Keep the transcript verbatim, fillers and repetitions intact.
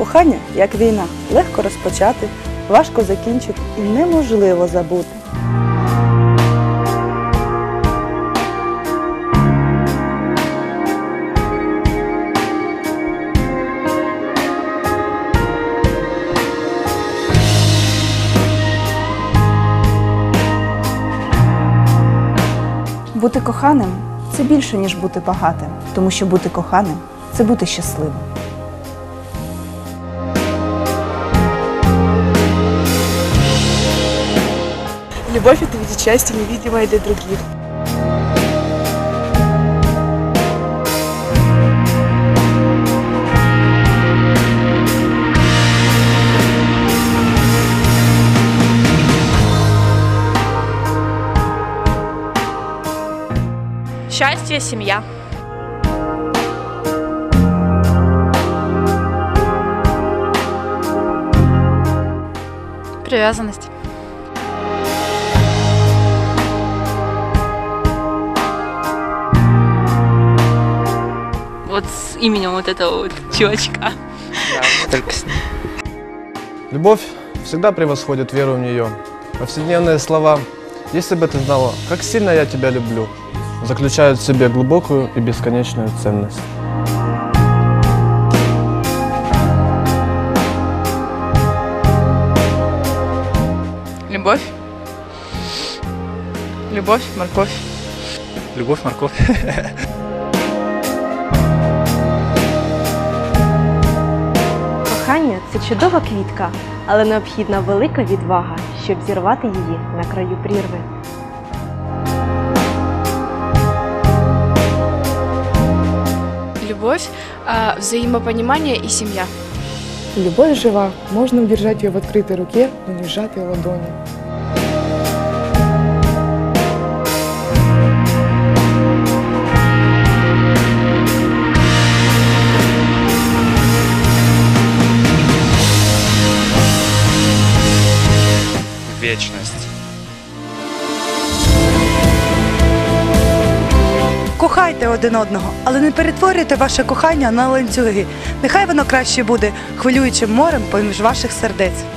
Кохання, як війна, легко розпочати, важко закінчити і неможливо забути. Бути коханим – це більше, ніж бути багатим, тому що бути коханим – це бути щасливим. Любовь – это видеть счастье, невидимое для других. Счастье, семья. Привязанность. Вот с именем вот этого вот чувачка. Да, только с ним. Любовь всегда превосходит веру в нее. Повседневные слова «Если бы ты знала, как сильно я тебя люблю» заключают в себе глубокую и бесконечную ценность. Любовь. Любовь, морковь. Любовь, морковь. Кохання – це чудова квітка, але необхідна велика відвага, щоб зірвати її на краю прірви. Любовь, взаимопонимание и семья. Любовь жива, можно удержать ее в открытой руке, но не сжатой ладони. Вечность. Кохайте один одного, але не перетворюйте ваше кохання на ланцюги. Нехай воно краще буде хвилюючим морем поміж ваших сердець.